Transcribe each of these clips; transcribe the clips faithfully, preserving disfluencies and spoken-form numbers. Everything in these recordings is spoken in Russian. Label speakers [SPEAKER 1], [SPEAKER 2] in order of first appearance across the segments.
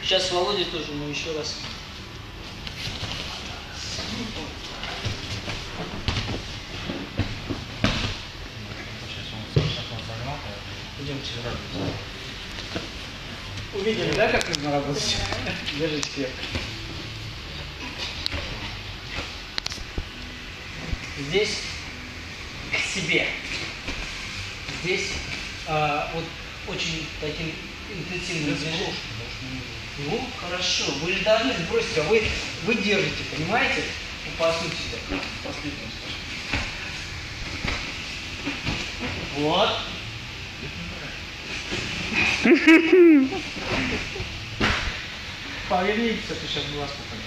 [SPEAKER 1] Сейчас Володя тоже, но еще раз. Идемте. Увидели, да, как нужно работать? Держите крепко. Здесь к себе. Здесь а, вот очень таким интенсивным движением. Ну, хорошо. Вы же должны сбросить, а вы, вы держите, понимаете? По сути, да. Последнюю скажу. Вот. Повернитесь, а то сейчас глаз попадет.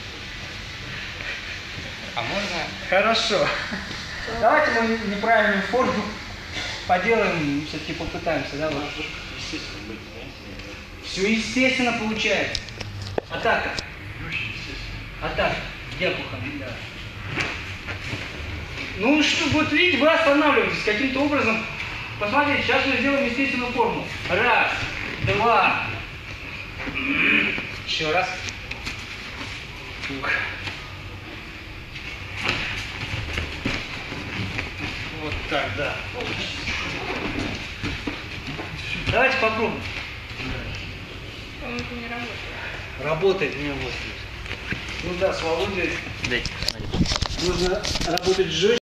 [SPEAKER 2] А можно?
[SPEAKER 1] Хорошо. Давайте мы неправильную форму поделаем, все-таки попытаемся, да? Вот.
[SPEAKER 2] Естественно, быть,
[SPEAKER 1] Все естественно получается. Атака. Атака. Дякухан, да. Ну что, вот видите, вы останавливаетесь каким-то образом. Посмотрите, сейчас мы сделаем естественную форму. Раз, два. Еще раз. Ух. Вот так, да. Давайте попробуем.
[SPEAKER 3] По-моему, это не работает.
[SPEAKER 1] Работает, не работает. Ну да, с Володей
[SPEAKER 2] Дайте,
[SPEAKER 1] нужно работать жестче.